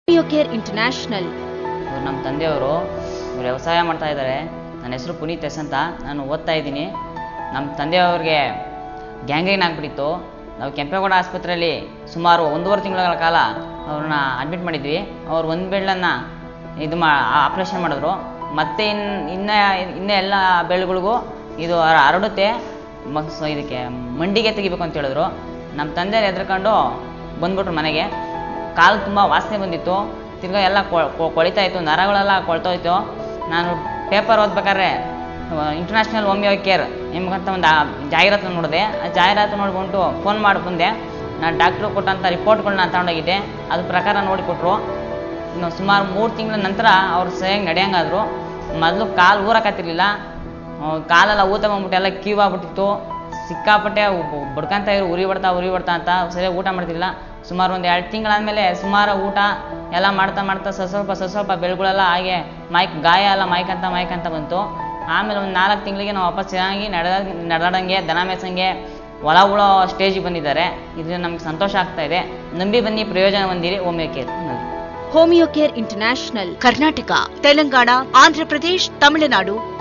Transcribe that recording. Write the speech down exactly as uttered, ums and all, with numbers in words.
Homeo care international. ಇವರು ನಮ್ಮ ತಂದೆಯವರು ಇವರು ವ್ಯವಸಾಯ ಮಾಡ್ತಾ ಇದ್ದಾರೆ. ನನ್ನ ಹೆಸರು ಪುನೀತ್ ಎಸ್ ಅಂತ. ನಾನು ಓದ್ತಾ ಇದ್ದೀನಿ. ನಮ್ಮ ತಂದೆಯವ್ರಿಗೆ ಗ್ಯಾಂಗ್ರೀನ್ ಆಗಿಬಿಟ್ಟಿತ್ತು. ನಾವು ಕೆಂಪೇಗೌಡ ಆಸ್ಪತ್ರೆಯಲ್ಲಿ ಸುಮಾರು ಒಂದೂವರೆ ತಿಂಗಳ ಕಾಲ ಅವ್ರನ್ನ ಅಡ್ಮಿಟ್ ಮಾಡಿದ್ವಿ. ಅವ್ರು ಒಂದು ಬೆಳ್ಳನ್ನು ಇದು ಮಾ ಆಪ್ರೇಷನ್ ಮಾಡಿದ್ರು. ಮತ್ತೆ ಇನ್ನು ಇನ್ನು ಇನ್ನೂ ಎಲ್ಲ ಬೆಳ್ಗಳಿಗೂ ಇದು ಹರಡುತ್ತೆ, ಮಗ್ಸ್ ಇದಕ್ಕೆ ಮಂಡಿಗೆ ತೆಗಿಬೇಕು ಅಂತ ಹೇಳಿದ್ರು. ನಮ್ಮ ತಂದೆ ಹೆದರ್ಕೊಂಡು ಬಂದ್ಬಿಟ್ರು ಮನೆಗೆ. ಕಾಲು ತುಂಬ ವಾಸನೆ ಬಂದಿತ್ತು, ತಿರ್ಗಾ ಎಲ್ಲ ಕೊಳಿತಾ ಇತ್ತು, ನರಗಳೆಲ್ಲ ಕೊಳ್ತೋಯ್ತು. ನಾನು ಪೇಪರ್ ಓದ್ಬೇಕಾದ್ರೆ ಇಂಟರ್ನ್ಯಾಷನಲ್ ಹೋಮಿಯೋ ಕೇರ್ ಎಂಬಂತ ಒಂದು ಜಾಹೀರಾತು ನೋಡಿದೆ. ಆ ಜಾಹೀರಾತು ನೋಡ್ಬಿಟ್ಟು ಫೋನ್ ಮಾಡಿ ಬಂದೆ. ನಾನು ಡಾಕ್ಟ್ರು ಕೊಟ್ಟಂಥ ರಿಪೋರ್ಟ್ಗಳನ್ನ ತಗೊಂಡೋಗಿದ್ದೆ. ಅದ್ರ ಪ್ರಕಾರ ನೋಡಿಕೊಟ್ರು. ಇನ್ನು ಸುಮಾರು ಮೂರು ತಿಂಗಳ ನಂತರ ಅವ್ರು ಸರಿಯಾಗಿ ನಡೆಯಂಗಾದ್ರು. ಮೊದಲು ಕಾಲು ಊರಕತ್ತಿರ್ಲಿಲ್ಲ, ಕಾಲೆಲ್ಲ ಊತ ಬಂದ್ಬಿಟ್ಟು ಎಲ್ಲ ಕ್ಯೂ ಆಗ್ಬಿಟ್ಟಿತ್ತು. ಸಿಕ್ಕಾಪಟ್ಟೆ ಬಡ್ಕೊಂತ ಇದ್ರು, ಉರಿ ಬಡ್ತಾ ಉರಿ ಬಡ್ತಾ ಅಂತ ಸರಿಯಾಗಿ ಊಟ ಮಾಡ್ತಿಲ್ಲ. ಸುಮಾರು ಒಂದು ಎರಡು ತಿಂಗಳಾದಮೇಲೆ ಸುಮಾರು ಊಟ ಎಲ್ಲ ಮಾಡ್ತಾ ಮಾಡ್ತಾ ಸ ಸ್ವಲ್ಪ ಸ ಸ್ವಲ್ಪ ಬೆಳೆಗಳೆಲ್ಲ ಹಾಗೆ ಮೈಕ್ ಗಾಯ ಎಲ್ಲ ಮೈಕಂತ ಮೈಕಂತ ಬಂತು. ಆಮೇಲೆ ಒಂದು ನಾಲ್ಕು ತಿಂಗಳಿಗೆ ನಾವು ವಾಪಸ್ ಚೆನ್ನಾಗಿ ನಡೆದ ನಡೆದಾಡಂಗೆ ದನ ಮೇಸಂಗೆ ಹೊಲ ಉಳೋ ಸ್ಟೇಜಿಗೆ ಬಂದಿದ್ದಾರೆ. ಇದರಿಂದ ನಮ್ಗೆ ಸಂತೋಷ ಆಗ್ತಾ ಇದೆ. ನಂಬಿ ಬನ್ನಿ, ಪ್ರಯೋಜನ ಹೊಂದಿರಿ homeo care. Homeo care international. Karnataka, Telangana, Andhra Pradesh, Tamil Nadu,